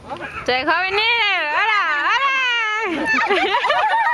ใจเขาไปนี่เลยอะไร